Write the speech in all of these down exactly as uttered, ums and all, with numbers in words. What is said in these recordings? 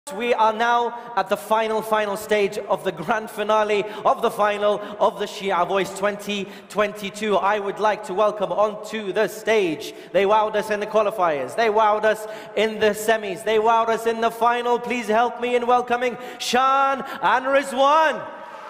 We are now at the final, final stage of the grand finale of the final of the Shia Voice twenty twenty-two. I would like to welcome onto the stage. They wowed us in the qualifiers. They wowed us in the semis. They wowed us in the final. Please help me in welcoming Shan and Rizwan.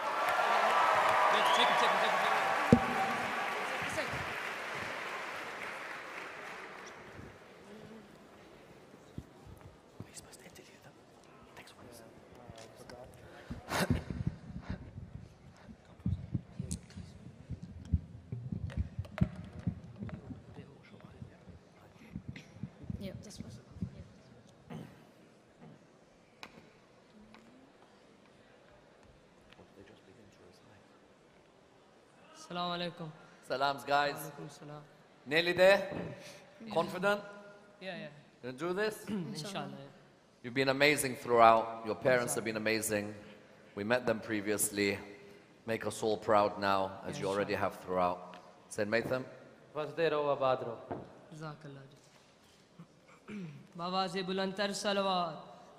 Assalamu alaikum. Salams, guys. Salam. Nearly there? Confident? Yeah, yeah. Gonna do this? Inshallah. You've been amazing throughout. Your parents have been amazing. We met them previously. Make us all proud now, as you already have throughout. Said Maitham? Vasde raho, abad raho. Jazakallah. Bawaze bulantar salawat.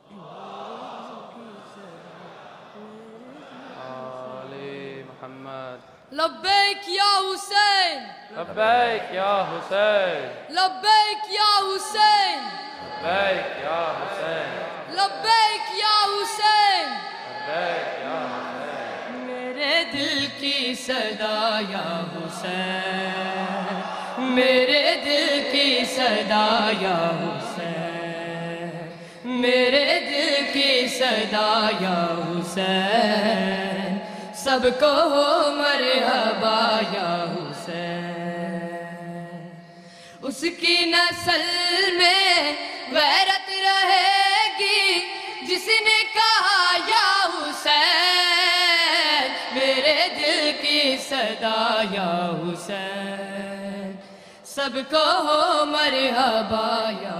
Ali Muhammad. لبيك يا حسين لبيك يا حسين لبيك يا حسين لبيك يا حسين لبيك يا حسين لبيك يا حسين میرے دل کی صدا یا حسین میرے دل کی صدا یا حسین میرے دل کی صدا یا حسین سب کو ہو مرحبا یا حسین اس کی نسل میں غیرت رہے گی جس نے کہا یا حسین میرے دل کی صدا یا حسین سب کو ہو مرحبا یا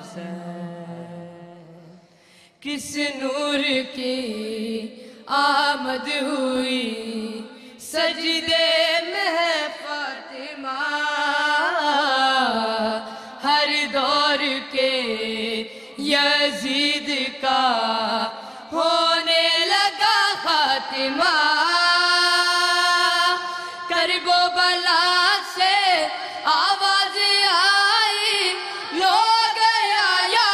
حسین کس نور کی آمد ہوئی سجدے میں فاطمہ ہر دور کے یزید کا ہونے لگا خاتمہ کرب و بلا سے آواز آئی لو گیا یا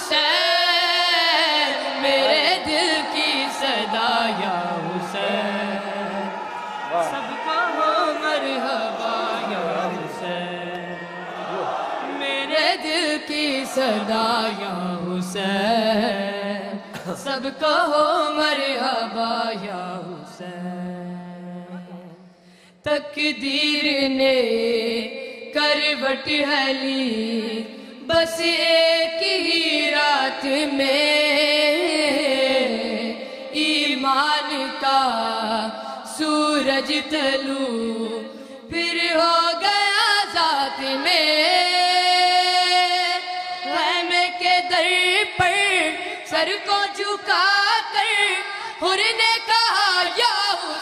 حسین میرے دل کی صدا یا حسین سب کو ہو مرحبا یا حسین میرے دل کی صدا یا حسین سب کو ہو مرحبا یا حسین تقدیر نے کروٹ ہلی بس ایک ہی رات میں ایمان کا سورج طلوع پھر ہو گیا ذات میں خیمے کے در پر سر کو جھکا کر حر نے کہا یا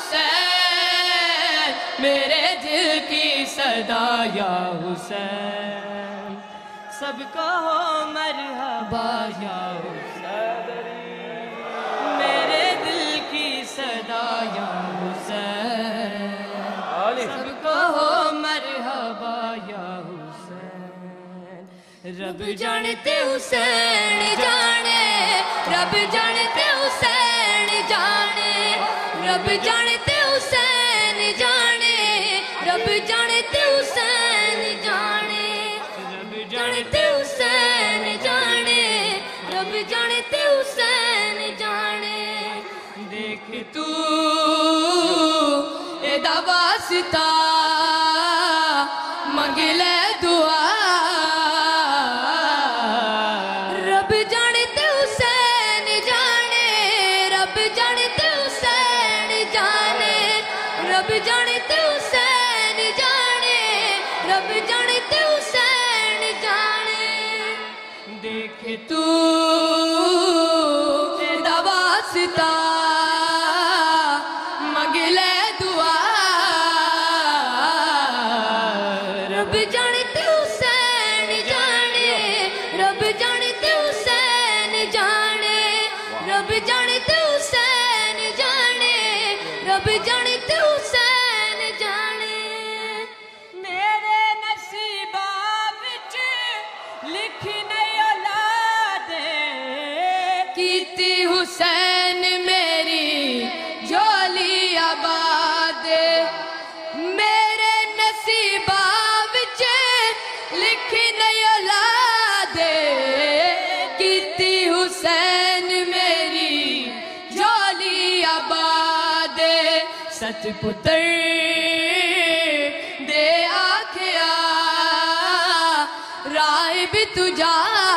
حسین میرے دل کی صدا یا حسین سب کو ہو مرحبا یا حسین میرے دل کی صدا یا حسین سب کو ہو مرحبا یا حسین رب جانتے حسین جانے رب جانتے حسین جانے رب جانتے حسین جانے رب جانتے حسین جانے رب جانتے حسین جانے رب جانتے حسین جانے دیکھ تو ادا واسطہ منگ لے دعا رب جانتے حسین جانے رب جانتے حسین جانے رب جانتے حسین جانے رب جانتے حسین جانے دیکھ تو ادا واسطہ منگ لے دعا رب جانتے حسین جانے رب جانتے حسین جانے जाने ते हुसैन जाने मेरे नसीबा विच लिखी नहीं औलाद कीती हुसैन मेरी झोली आबाद मेरे नसीबा विच लिखी नहीं औलाद कीती हुसैन मेरी झोली आबाद सच पुत्र दे आखिया राह भी तुझा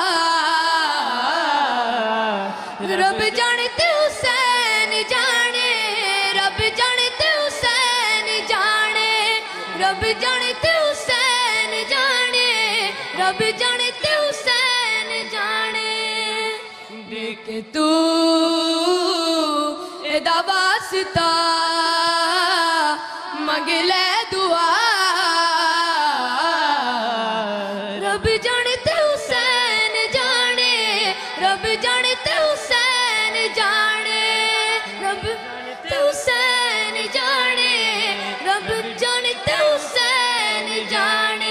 रब जाने ते हुसैन जाने रब जाने ते हुसैन जाने रब जाने ते हुसैन जाने रब जाने ते हुसैन जाने देख तू एदा वास्ता मंग ले दुआ रब जाने ते हुसैन जाने रब जाने ते हुसैन जाने रब ते हुसैन जाने रब जाने ते हुसैन जाने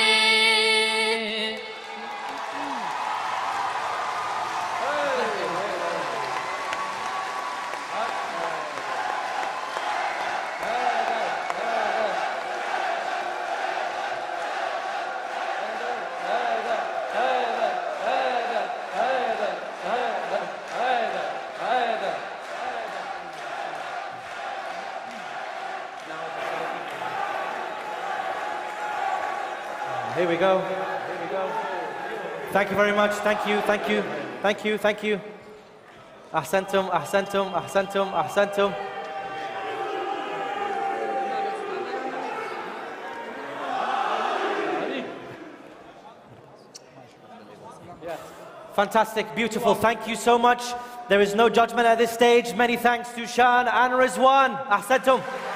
Here we go. Here we go. Thank you very much. Thank you. Thank you. Thank you. Thank you. Ahsantum, ahsantum, ahsantum, ahsantum. Fantastic, beautiful. Thank you so much. There is no judgment at this stage. Many thanks to Shan and Rizwan. Ahsantum.